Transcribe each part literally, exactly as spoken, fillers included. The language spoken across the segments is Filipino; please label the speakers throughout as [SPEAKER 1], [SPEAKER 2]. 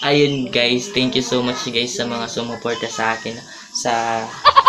[SPEAKER 1] ayun guys, thank you so much guys sa mga sumuporta sa akin sa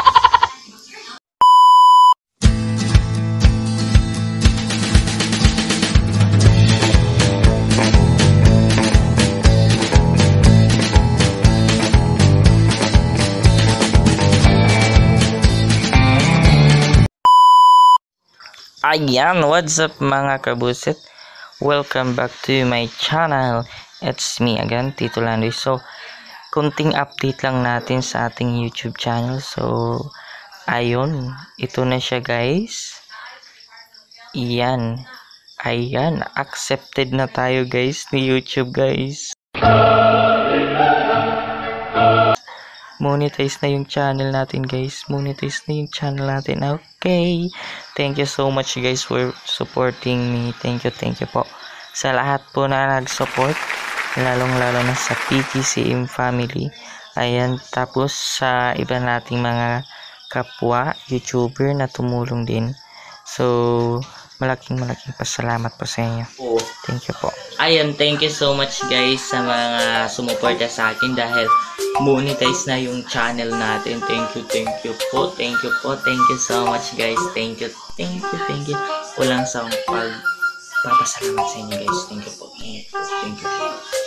[SPEAKER 1] Ayan, what's up mga kabusit? Welcome back to my channel. It's me again, Tito Landoy. So, kunting update lang natin sa ating YouTube channel. So, ayun, ito na siya guys. Iyan. Ayan, accepted na tayo guys ni YouTube guys. Monetize na yung channel natin guys. Monetize na yung channel natin. Okay. Thank you so much guys for supporting me. Thank you, thank you po. Sa lahat po na nag-support. Lalong lalo na sa P K C M family. Ayan. Tapos sa iba nating mga kapwa YouTuber na tumulong din. So, malaking malaking pasalamat po sa inyo. Thank you po. Ayan, thank you so much guys sa mga sumuporta sa akin dahil monetize na yung channel natin. Thank you, thank you po. Thank you po. Thank you so much guys. Thank you, thank you, thank you. Walang sa pagpapasalamat sa inyo guys. Thank you po. Thank you, thank you.